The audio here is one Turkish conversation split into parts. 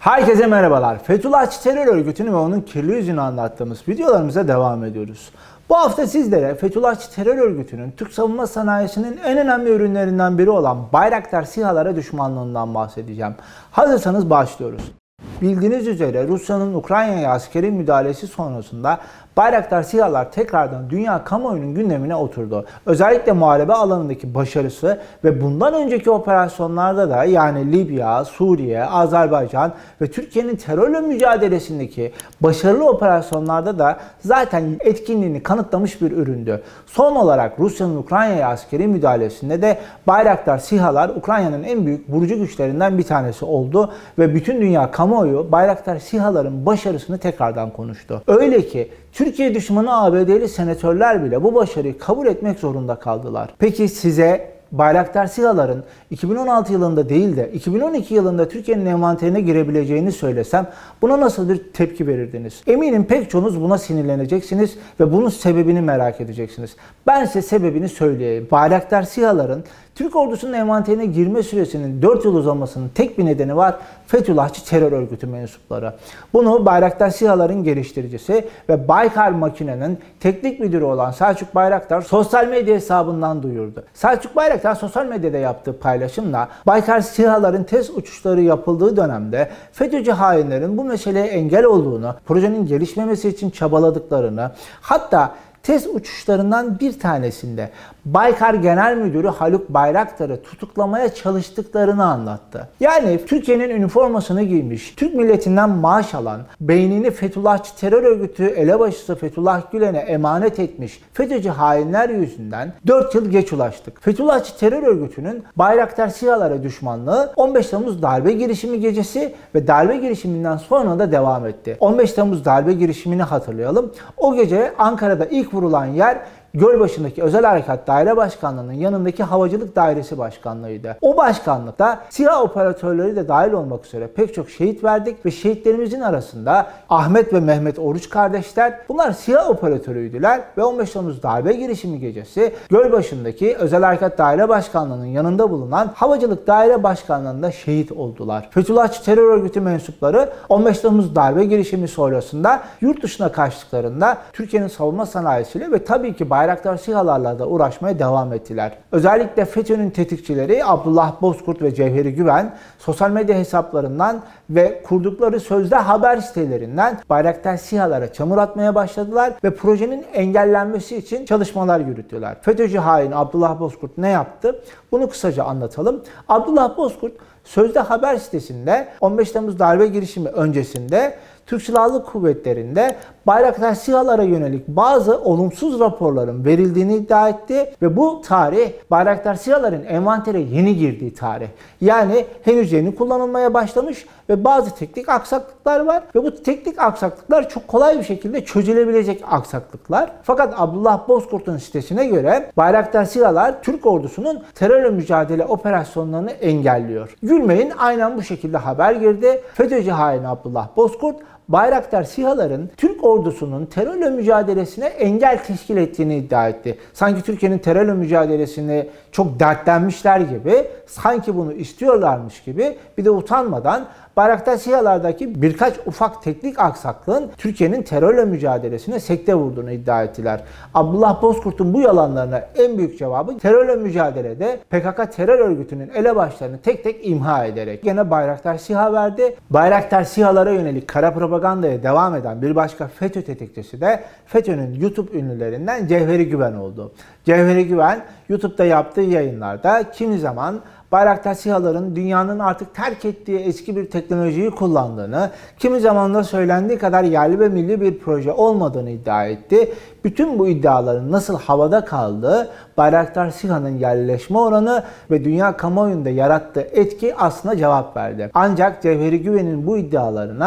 Herkese merhabalar. Fethullahçı terör örgütünü ve onun kirli yüzünü anlattığımız videolarımıza devam ediyoruz. Bu hafta sizlere Fethullahçı terör örgütünün Türk savunma sanayisinin en önemli ürünlerinden biri olan Bayraktar SİHA'lara düşmanlığından bahsedeceğim. Hazırsanız başlıyoruz. Bildiğiniz üzere Rusya'nın Ukrayna'ya askeri müdahalesi sonrasında Bayraktar SİHA'lar tekrardan dünya kamuoyunun gündemine oturdu. Özellikle muharebe alanındaki başarısı ve bundan önceki operasyonlarda da yani Libya, Suriye, Azerbaycan ve Türkiye'nin terörle mücadelesindeki başarılı operasyonlarda da zaten etkinliğini kanıtlamış bir üründü. Son olarak Rusya'nın Ukrayna'ya askeri müdahalesinde de Bayraktar SİHA'lar Ukrayna'nın en büyük vurucu güçlerinden bir tanesi oldu ve bütün dünya kamuoyu Bayraktar SİHA'ların başarısını tekrardan konuştu. Öyle ki Türkiye düşmanı ABD'li senatörler bile bu başarıyı kabul etmek zorunda kaldılar. Peki size Bayraktar SİHA'ların 2016 yılında değil de 2012 yılında Türkiye'nin envanterine girebileceğini söylesem buna nasıl bir tepki verirdiniz? Eminim pek çoğunuz buna sinirleneceksiniz ve bunun sebebini merak edeceksiniz. Ben size sebebini söyleyeyim. Bayraktar SİHA'ların Türk ordusunun envanterine girme süresinin 4 yıl uzamasının tek bir nedeni var: Fethullahçı terör örgütü mensupları. Bunu Bayraktar SİHA'ların geliştiricisi ve Baykar Makine'nin teknik müdürü olan Selçuk Bayraktar sosyal medya hesabından duyurdu. Selçuk Bayraktar sosyal medyada yaptığı paylaşımla Baykar SİHA'ların test uçuşları yapıldığı dönemde FETÖ'cü hainlerin bu meseleye engel olduğunu, projenin gelişmemesi için çabaladıklarını, hatta test uçuşlarından bir tanesinde Baykar Genel Müdürü Haluk Bayraktar'ı tutuklamaya çalıştıklarını anlattı. Yani Türkiye'nin üniformasını giymiş, Türk milletinden maaş alan, beynini Fethullahçı terör örgütü elebaşısı Fethullah Gülen'e emanet etmiş FETÖ'cü hainler yüzünden 4 yıl geç ulaştık. Fethullahçı terör örgütünün Bayraktar SİHA'lara düşmanlığı 15 Temmuz darbe girişimi gecesi ve darbe girişiminden sonra da devam etti. 15 Temmuz darbe girişimini hatırlayalım. O gece Ankara'da ilk vurulan yer Gölbaşı'ndaki Özel Harekat Daire Başkanlığı'nın yanındaki Havacılık Dairesi Başkanlığı'ydı. O başkanlıkta SİHA operatörleri de dahil olmak üzere pek çok şehit verdik ve şehitlerimizin arasında Ahmet ve Mehmet Oruç kardeşler, bunlar SİHA operatörüydüler ve 15 Temmuz darbe girişimi gecesi Gölbaşı'ndaki Özel Harekat Daire Başkanlığı'nın yanında bulunan Havacılık Daire Başkanlığı'nda şehit oldular. Fethullahçı terör örgütü mensupları 15 Temmuz darbe girişimi sonrasında yurt dışına kaçtıklarında Türkiye'nin savunma sanayisiyle ve tabii ki Bayraktar SİHA'larla da uğraşmaya devam ettiler. Özellikle FETÖ'nün tetikçileri Abdullah Bozkurt ve Cevheri Güven sosyal medya hesaplarından ve kurdukları sözde haber sitelerinden Bayraktar SİHA'lara çamur atmaya başladılar ve projenin engellenmesi için çalışmalar yürüttüler. FETÖ'cü hain Abdullah Bozkurt ne yaptı? Bunu kısaca anlatalım. Abdullah Bozkurt sözde haber sitesinde 15 Temmuz darbe girişimi öncesinde Türk Silahlı Kuvvetleri'nde Bayraktar SİHA'lara yönelik bazı olumsuz raporların verildiğini iddia etti ve bu tarih Bayraktar SİHA'ların envantere yeni girdiği tarih. Yani henüz yeni kullanılmaya başlamış ve bazı teknik aksaklıklar var ve bu teknik aksaklıklar çok kolay bir şekilde çözülebilecek aksaklıklar. Fakat Abdullah Bozkurt'un sitesine göre Bayraktar SİHA'lar Türk ordusunun terörle mücadele operasyonlarını engelliyor. Gülmeyin, aynen bu şekilde haber girdi. FETÖ'cü hain Abdullah Bozkurt Bayraktar SİHA'ların Türk ordusunun terörle mücadelesine engel teşkil ettiğini iddia etti. Sanki Türkiye'nin terörle mücadelesini çok dertlenmişler gibi, sanki bunu istiyorlarmış gibi bir de utanmadan Bayraktar SİHA'lardaki birkaç ufak teknik aksaklığın Türkiye'nin terörle mücadelesine sekte vurduğunu iddia ettiler. Abdullah Bozkurt'un bu yalanlarına en büyük cevabı terörle mücadelede PKK terör örgütünün elebaşlarını tek tek imha ederek gene Bayraktar SİHA verdi. Bayraktar SİHA'lara yönelik kara propagandaya devam eden bir başka FETÖ tetikçisi de FETÖ'nün YouTube ünlülerinden Cevheri Güven oldu. Cevheri Güven YouTube'da yaptığı yayınlarda kimi zaman Bayraktar SİHA'ların dünyanın artık terk ettiği eski bir teknolojiyi kullandığını, kimi zaman da söylendiği kadar yerli ve milli bir proje olmadığını iddia etti. Bütün bu iddiaların nasıl havada kaldığı, Bayraktar SİHA'nın yerleşme oranı ve dünya kamuoyunda yarattığı etki aslında cevap verdi. Ancak Cevheri Güven'in bu iddialarına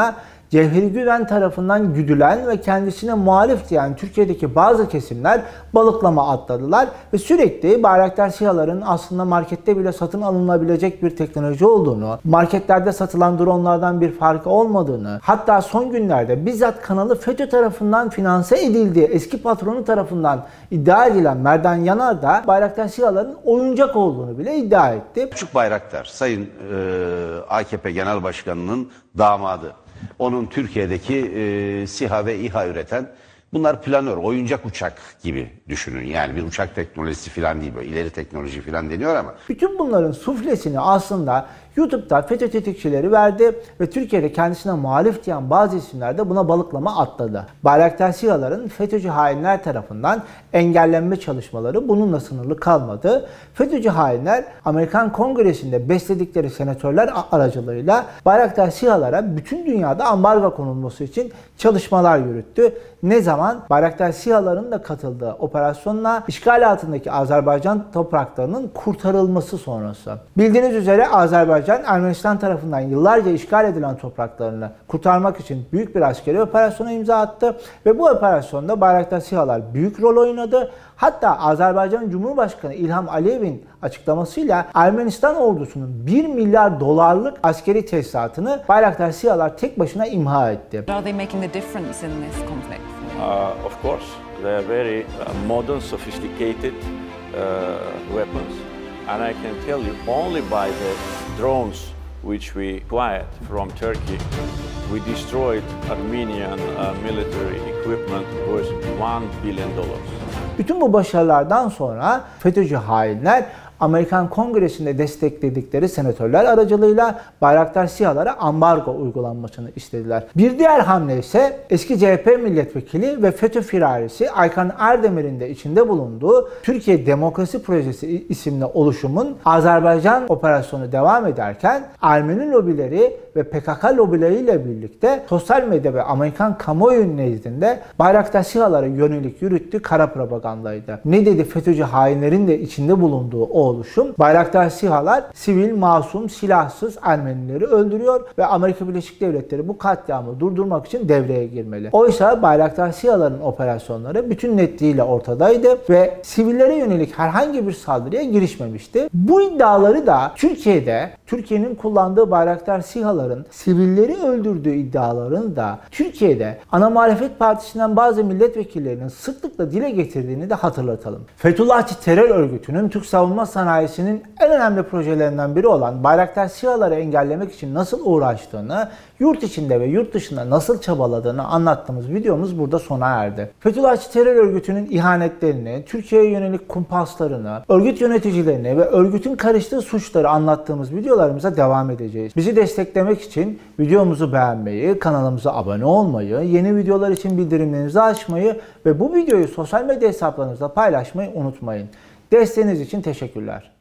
Cevheri Güven tarafından güdülen ve kendisine muhalif diyen Türkiye'deki bazı kesimler balıklama atladılar ve sürekli Bayraktar SİHA'ların aslında markette bile satın alınabilecek bir teknoloji olduğunu, marketlerde satılan dronlardan bir farkı olmadığını, hatta son günlerde bizzat kanalı FETÖ tarafından finanse edildiği eski patronu tarafından iddia edilen Merdan Yanar da Bayraktar SİHA'ların oyuncak olduğunu bile iddia etti. Küçük Bayraktar, Sayın AKP Genel Başkanı'nın damadı. Onun Türkiye'deki SİHA ve İHA üreten, bunlar planör, oyuncak uçak gibi düşünün. Yani bir uçak teknolojisi falan değil, böyle ileri teknoloji falan deniyor ama. Bütün bunların suflesini aslında YouTube'da FETÖ tetikçileri verdi ve Türkiye'de kendisine muhalif diyen bazı isimler de buna balıklama atladı. Bayraktar SİHA'ların FETÖ'cü hainler tarafından engellenme çalışmaları bununla sınırlı kalmadı. FETÖ'cü hainler Amerikan Kongresi'nde besledikleri senatörler aracılığıyla Bayraktar SİHA'lara bütün dünyada ambargo konulması için çalışmalar yürüttü. Ne zaman? Bayraktar SİHA'ların da katıldığı operasyonla işgal altındaki Azerbaycan topraklarının kurtarılması sonrası. Bildiğiniz üzere Azerbaycan Ermenistan tarafından yıllarca işgal edilen topraklarını kurtarmak için büyük bir askeri operasyona imza attı ve bu operasyonda Bayraktar SİHA'lar büyük rol oynadı. Hatta Azerbaycan Cumhurbaşkanı İlham Aliyev'in açıklamasıyla Ermenistan ordusunun 1 milyar dolarlık askeri tesisatını Bayraktar SİHA'lar tek başına imha etti. Are they making the difference in this conflict? Of course, they are very modern, sophisticated weapons, and I can tell you only by the drones which we acquired from Turkey, we destroyed Armenian military equipment worth $1 billion. Bütün bu başarılardan sonra FETÖ'cü hainler Amerikan Kongresi'nde destekledikleri senatörler aracılığıyla Bayraktar SİHA'lara ambargo uygulanmasını istediler. Bir diğer hamle ise eski CHP milletvekili ve FETÖ firarisi Aykan Erdemir'in de içinde bulunduğu Türkiye Demokrasi Projesi isimli oluşumun Azerbaycan operasyonu devam ederken Ermeni lobileri ve PKK lobileriyle birlikte sosyal medya ve Amerikan kamuoyu nezdinde Bayraktar SİHA'lara yönelik yürüttüğü kara propagandaydı. Ne dedi FETÖ'cü hainlerin de içinde bulunduğu o oluşum? Bayraktar SİHA'lar sivil, masum, silahsız Ermenileri öldürüyor ve Amerika Birleşik Devletleri bu katliamı durdurmak için devreye girmeli. Oysa Bayraktar SİHA'ların operasyonları bütün netliğiyle ortadaydı ve sivillere yönelik herhangi bir saldırıya girişmemişti. Bu iddiaları da Türkiye'nin kullandığı Bayraktar SİHA'ların sivilleri öldürdüğü iddialarını da Türkiye'de ana muhalefet partisinden bazı milletvekillerinin sıklıkla dile getirdiğini de hatırlatalım. Fethullahçı terör örgütünün Türk savunma sanayisinin en önemli projelerinden biri olan Bayraktar SİHA'ları engellemek için nasıl uğraştığını, yurt içinde ve yurt dışında nasıl çabaladığını anlattığımız videomuz burada sona erdi. Fethullahçı terör örgütünün ihanetlerini, Türkiye'ye yönelik kumpaslarını, örgüt yöneticilerini ve örgütün karıştığı suçları anlattığımız videolarımıza devam edeceğiz. Bizi desteklemek için videomuzu beğenmeyi, kanalımıza abone olmayı, yeni videolar için bildirimlerinizi açmayı ve bu videoyu sosyal medya hesaplarınızda paylaşmayı unutmayın. Desteğiniz için teşekkürler.